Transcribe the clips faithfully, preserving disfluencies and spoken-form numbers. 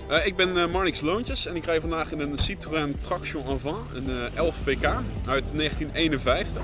Uh, ik ben uh, Marnix Loontjes en ik rij vandaag in een Citroën Traction Avant, een uh, elf pk uit negentien eenenvijftig.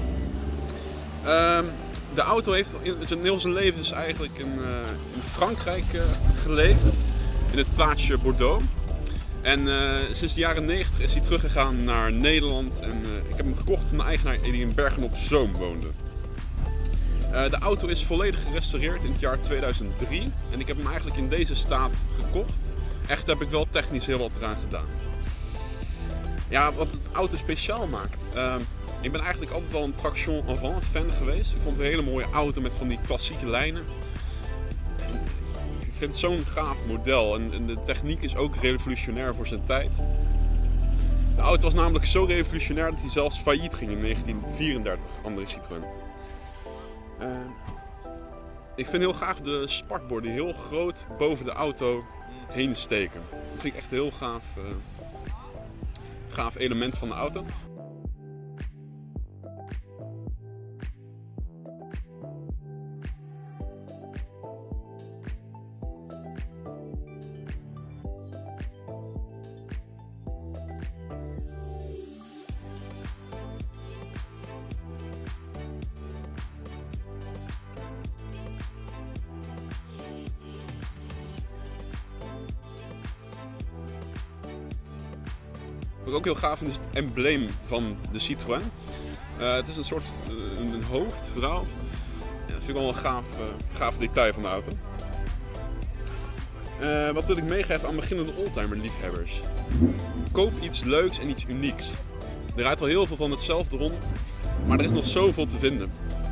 Uh, de auto heeft in zijn heel zijn leven dus eigenlijk in, uh, in Frankrijk uh, geleefd, in het plaatsje Bordeaux. En uh, sinds de jaren negentig is hij teruggegaan naar Nederland en uh, ik heb hem gekocht van de eigenaar die in Bergen op Zoom woonde. Uh, de auto is volledig gerestaureerd in het jaar tweeduizend drie en ik heb hem eigenlijk in deze staat gekocht. Echt heb ik wel technisch heel wat eraan gedaan. Ja, wat de auto speciaal maakt. Uh, ik ben eigenlijk altijd wel een Traction Avant fan geweest. Ik vond het een hele mooie auto met van die klassieke lijnen. En ik vind het zo'n gaaf model en, en de techniek is ook revolutionair voor zijn tijd. De auto was namelijk zo revolutionair dat hij zelfs failliet ging in negentien vierendertig, andere Citroën. Uh, ik vind heel gaaf de spakborden die heel groot boven de auto heen steken. Dat vind ik echt een heel gaaf, uh, gaaf element van de auto. Wat ik ook heel gaaf vind is het embleem van de Citroën. Uh, het is een soort uh, een hoofd, vrouw. Ja, dat vind ik wel een gaaf, uh, gaaf detail van de auto. Uh, wat wil ik meegeven aan beginnende oldtimer liefhebbers? Koop iets leuks en iets unieks. Er rijdt al heel veel van hetzelfde rond, maar er is nog zoveel te vinden.